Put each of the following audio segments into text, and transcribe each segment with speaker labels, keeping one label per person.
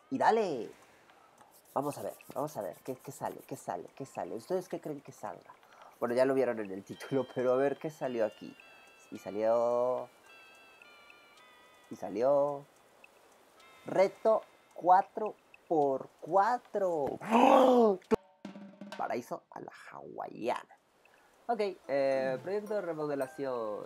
Speaker 1: y dale. Vamos a ver, ¿qué sale? ¿Ustedes qué creen que salga? Bueno, ya lo vieron en el título, pero a ver qué salió aquí. Y salió reto 4x4. ¡Oh! Paraíso a la hawaiana. Ok, proyecto de remodelación.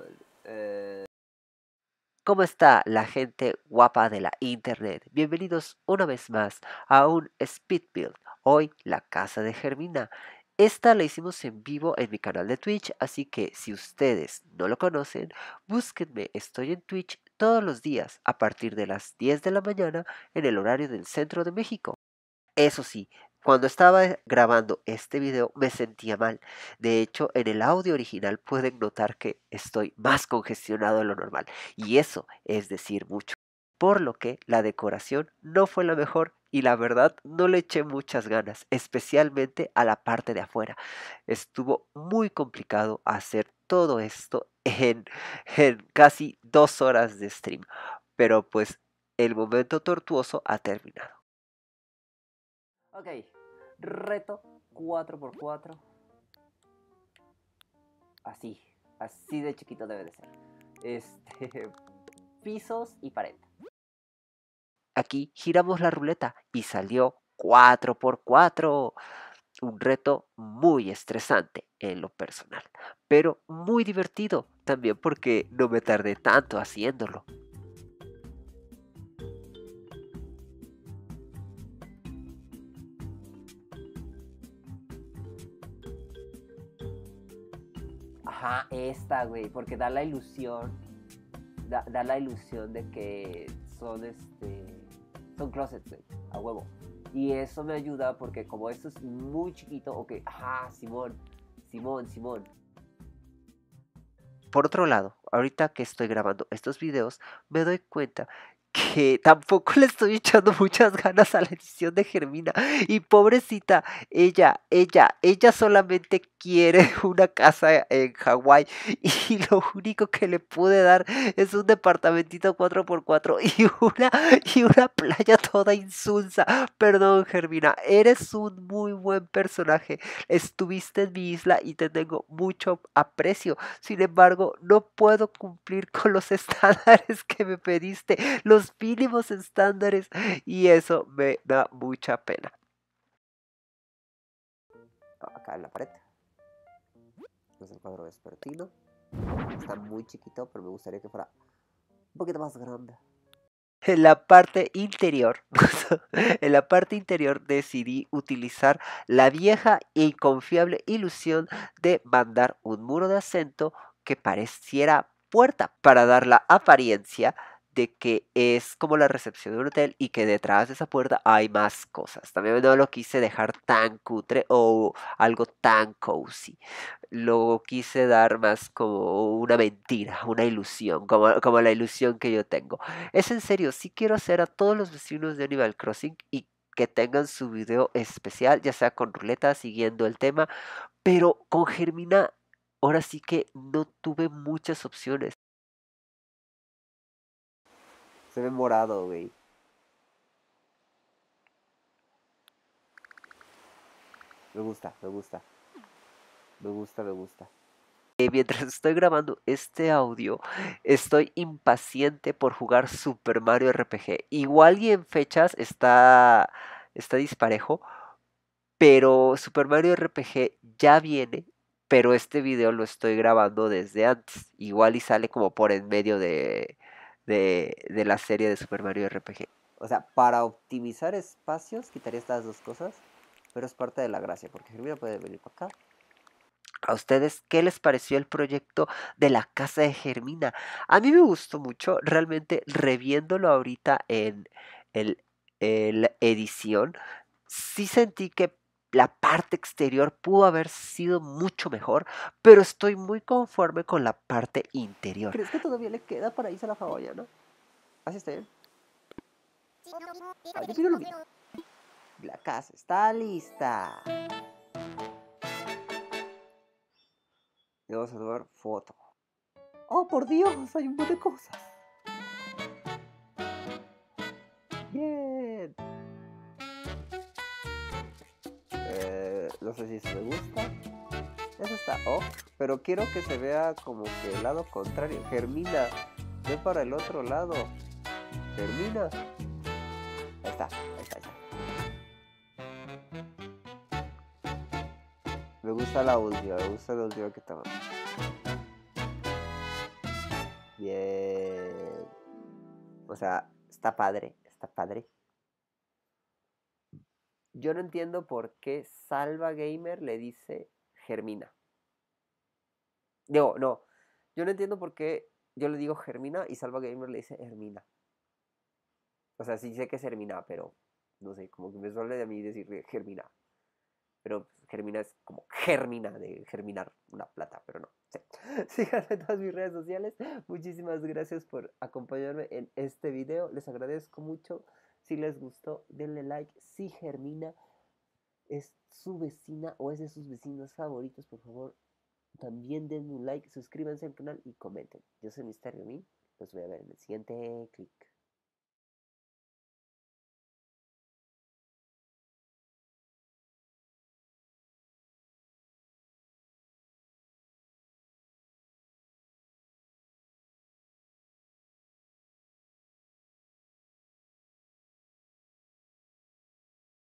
Speaker 1: ¿Cómo está la gente guapa de la internet? Bienvenidos una vez más a un Speed Build. Hoy la casa de Germina. Esta la hicimos en vivo en mi canal de Twitch, así que si ustedes no lo conocen, búsquenme. Estoy en Twitch todos los días a partir de las 10 de la mañana en el horario del centro de México. Eso sí, cuando estaba grabando este video me sentía mal. De hecho, en el audio original pueden notar que estoy más congestionado de lo normal. Y eso es decir mucho. Por lo que la decoración no fue la mejor y la verdad no le eché muchas ganas, especialmente a la parte de afuera. Estuvo muy complicado hacer todo esto en casi 2 horas de stream. Pero pues el momento tortuoso ha terminado. Ok, reto 4x4. Así de chiquito debe de ser. Pisos y pared. Aquí giramos la ruleta y salió 4x4. Un reto muy estresante en lo personal, pero muy divertido también porque no me tardé tanto haciéndolo. Ajá, esta, güey, porque da la ilusión, da la ilusión de que son closets, güey, a huevo. Y eso me ayuda porque como esto es muy chiquito, ok, ajá, Simón. Por otro lado, ahorita que estoy grabando estos videos, me doy cuenta que tampoco le estoy echando muchas ganas a la edición de Germina. Y pobrecita, ella solamente quiere una casa en Hawái. Y lo único que le pude dar es un departamentito 4x4 y una playa toda insulsa. Perdón, Germina, eres un muy buen personaje. Estuviste en mi isla y te tengo mucho aprecio. Sin embargo, no puedo cumplir con los estándares que me pediste, los mínimos estándares, y eso me da mucha pena. Acá en la pared es el cuadro vespertino. Está muy chiquito, pero me gustaría que fuera un poquito más grande. En la parte interior, en la parte interior decidí utilizar la vieja e inconfiable ilusión de mandar un muro de acento que pareciera puerta para dar la apariencia de que es como la recepción de un hotel y que detrás de esa puerta hay más cosas. También no lo quise dejar tan cutre o algo tan cozy. Lo quise dar más como una mentira, una ilusión, como la ilusión que yo tengo. Es en serio, sí quiero hacer a todos los vecinos de Animal Crossing y que tengan su video especial, ya sea con ruleta, siguiendo el tema, pero con Germina, ahora sí que no tuve muchas opciones. Se ve morado, güey. Me gusta, me gusta. Me gusta, me gusta. Mientras estoy grabando este audio, estoy impaciente por jugar Super Mario RPG. Igual y en fechas está disparejo, pero Super Mario RPG ya viene, pero este video lo estoy grabando desde antes. Igual y sale como por en medio de la serie de Super Mario RPG. O sea, para optimizar espacios quitaría estas dos cosas, pero es parte de la gracia, porque Germina puede venir para acá. ¿A ustedes qué les pareció el proyecto de la casa de Germina? A mí me gustó mucho, realmente reviéndolo ahorita el, la edición, sí sentí que la parte exterior pudo haber sido mucho mejor, pero estoy muy conforme con la parte interior. ¿Crees que todavía le queda para irse a la hawaiana? Así está bien. Yo opino lo mismo. La casa está lista. Y vamos a tomar foto. ¡Oh, por Dios! Hay un montón de cosas. Bien. No sé si eso me gusta. Eso está off, pero quiero que se vea como que el lado contrario. Germina, ve para el otro lado. Germina. Ahí está, ahí está, ahí está. Me gusta la última que tomamos. Bien. O sea, está padre, está padre. Yo no entiendo por qué Salva Gamer le dice Germina. Digo, no. Yo no entiendo por qué yo le digo Germina y Salva Gamer le dice Hermina. O sea, sí sé que es Hermina, pero no sé, como que me suele a mí decir Germina. Pero pues, Germina es como germina, de germinar una plata, pero no. Sí. Síganme en todas mis redes sociales. Muchísimas gracias por acompañarme en este video. Les agradezco mucho. Si les gustó, denle like. Si Germina es su vecina o es de sus vecinos favoritos, por favor, también denme un like, suscríbanse al canal y comenten. Yo soy Mister Min. Los voy a ver en el siguiente clic.